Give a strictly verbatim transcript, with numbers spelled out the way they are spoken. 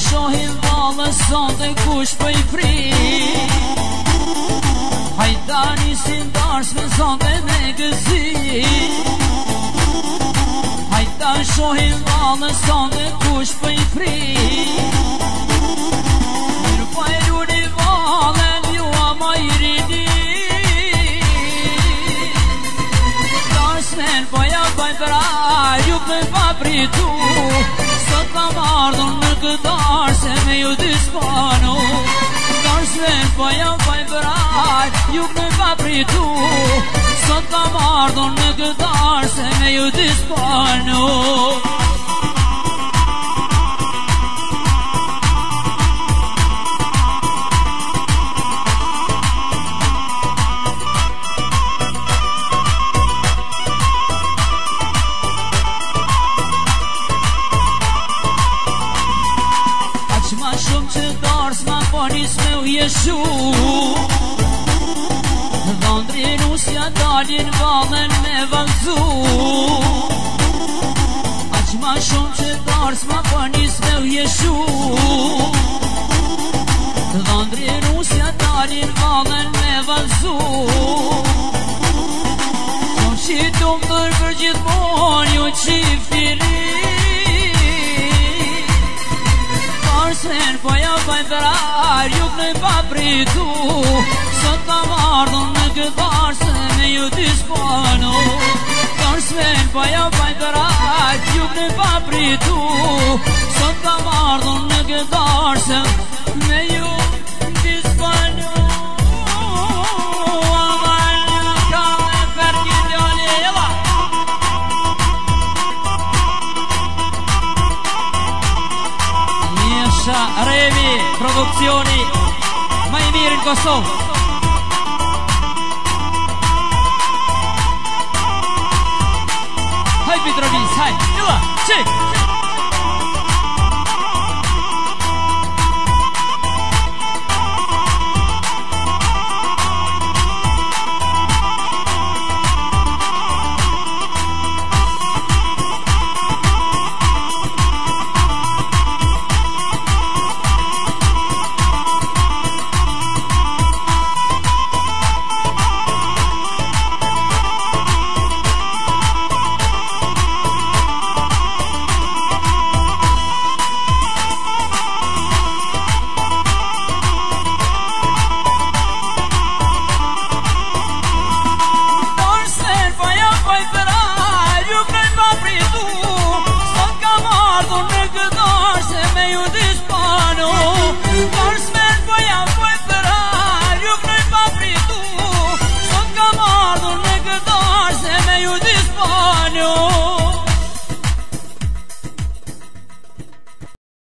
shohin valë sonde kush për i fri Hajta nisin dars me sonde me gëzi Hajta shohin valë sonde kush për i fri Mirë pa e runi valë ljua ma i rini Dars men poja baj brar ju me pa pritu Sot kam ardhur në këtë arse me ju disponu Dars men poja baj brar ju me pa pritu Sot kam ardhur në këtë arse me ju disponu Nis me u jeshu Dhondri rusja dalin valën me valzu Aq ma shumë që dars ma po nis me u jeshu Dhondri rusja dalin valën me valzu Qom qitum dër për gjithmon ju qiftiri Sen poja baj brar juk në pa pritu Sot kam ardhur në këtë arse me ju disponu Sen poja baj brar juk në pa pritu Sot kam ardhur në këtë arse me ju disponu Aman ka me për një djoli jela Revi, produzioni mai mirë në Kosovë Haj Petrovis, haj, njëla, qik